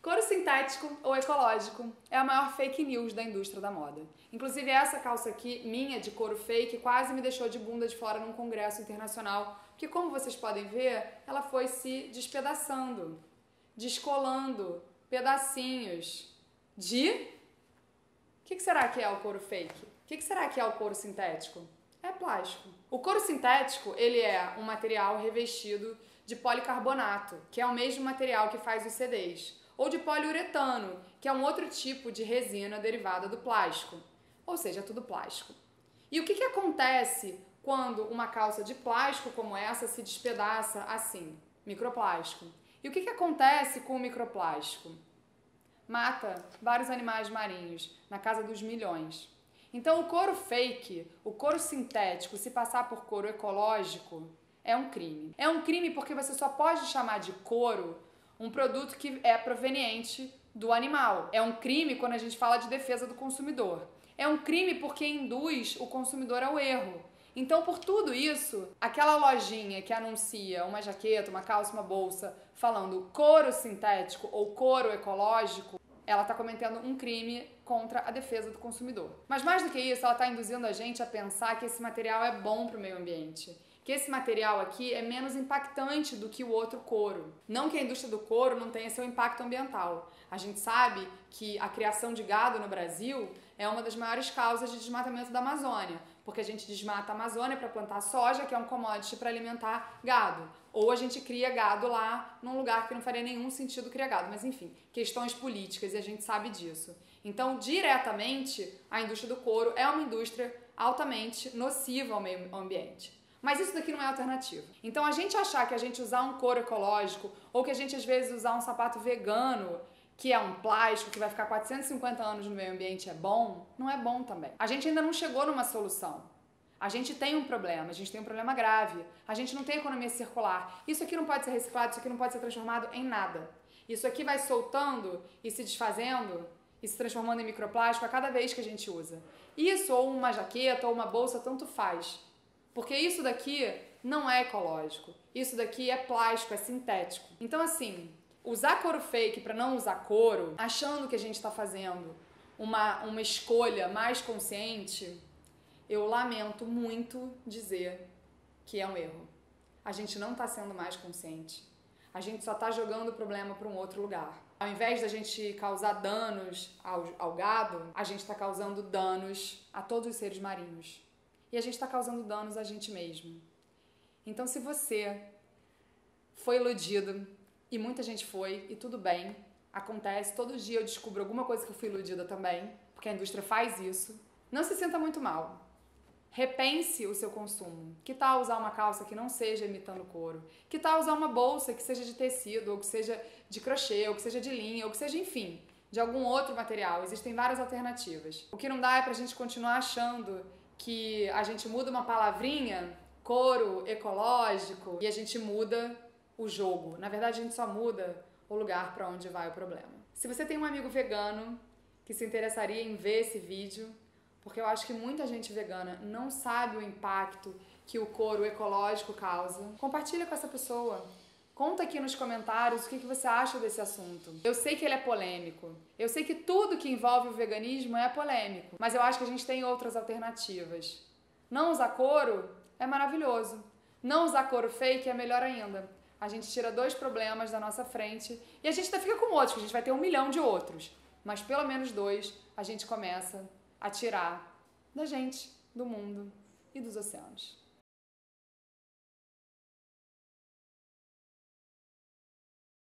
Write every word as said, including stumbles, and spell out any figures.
Couro sintético ou ecológico é a maior fake news da indústria da moda. Inclusive essa calça aqui, minha, de couro fake, quase me deixou de bunda de fora num congresso internacional, porque como vocês podem ver, ela foi se despedaçando, descolando pedacinhos de... O que será que é o couro fake? O que será que é o couro sintético? É plástico. O couro sintético, ele é um material revestido de policarbonato, que é o mesmo material que faz os C Ds, ou de poliuretano, que é um outro tipo de resina derivada do plástico. Ou seja, é tudo plástico. E o que, que acontece quando uma calça de plástico como essa se despedaça assim? Microplástico. E o que, que acontece com o microplástico? Mata vários animais marinhos, na casa dos milhões. Então o couro fake, o couro sintético, se passar por couro ecológico, é um crime. É um crime porque você só pode chamar de couro um produto que é proveniente do animal. É um crime quando a gente fala de defesa do consumidor. É um crime porque induz o consumidor ao erro. Então, por tudo isso, aquela lojinha que anuncia uma jaqueta, uma calça, uma bolsa, falando couro sintético ou couro ecológico, ela está cometendo um crime contra a defesa do consumidor. Mas mais do que isso, ela está induzindo a gente a pensar que esse material é bom para o meio ambiente. Que esse material aqui é menos impactante do que o outro couro. Não que a indústria do couro não tenha seu impacto ambiental. A gente sabe que a criação de gado no Brasil é uma das maiores causas de desmatamento da Amazônia, porque a gente desmata a Amazônia para plantar soja, que é um commodity para alimentar gado. Ou a gente cria gado lá num lugar que não faria nenhum sentido criar gado. Mas enfim, questões políticas e a gente sabe disso. Então, diretamente, a indústria do couro é uma indústria altamente nociva ao meio ambiente. Mas isso daqui não é alternativa. Então a gente achar que a gente usar um couro ecológico ou que a gente às vezes usar um sapato vegano, que é um plástico que vai ficar quatrocentos e cinquenta anos no meio ambiente, é bom, não é bom também. A gente ainda não chegou numa solução. A gente tem um problema, a gente tem um problema grave. A gente não tem economia circular. Isso aqui não pode ser reciclado, isso aqui não pode ser transformado em nada. Isso aqui vai soltando e se desfazendo e se transformando em microplástico a cada vez que a gente usa. Isso ou uma jaqueta ou uma bolsa, tanto faz. Porque isso daqui não é ecológico, isso daqui é plástico, é sintético. Então assim, usar couro fake para não usar couro, achando que a gente está fazendo uma, uma escolha mais consciente, eu lamento muito dizer que é um erro. A gente não está sendo mais consciente, a gente só está jogando o problema para um outro lugar. Ao invés da gente causar danos ao, ao gado, a gente está causando danos a todos os seres marinhos. E a gente está causando danos a gente mesmo. Então, se você foi iludido, e muita gente foi, e tudo bem, acontece, todo dia eu descubro alguma coisa que eu fui iludida também, porque a indústria faz isso, não se sinta muito mal. Repense o seu consumo. Que tal usar uma calça que não seja imitando couro? Que tal usar uma bolsa que seja de tecido, ou que seja de crochê, ou que seja de linha, ou que seja, enfim, de algum outro material? Existem várias alternativas. O que não dá é pra gente continuar achando que a gente muda uma palavrinha, couro ecológico, e a gente muda o jogo. Na verdade, a gente só muda o lugar para onde vai o problema. Se você tem um amigo vegano que se interessaria em ver esse vídeo, porque eu acho que muita gente vegana não sabe o impacto que o couro ecológico causa, compartilha com essa pessoa. Conta aqui nos comentários o que você acha desse assunto. Eu sei que ele é polêmico. Eu sei que tudo que envolve o veganismo é polêmico. Mas eu acho que a gente tem outras alternativas. Não usar couro é maravilhoso. Não usar couro fake é melhor ainda. A gente tira dois problemas da nossa frente e a gente ainda fica com outros, que a gente vai ter um milhão de outros. Mas pelo menos dois a gente começa a tirar da gente, do mundo e dos oceanos.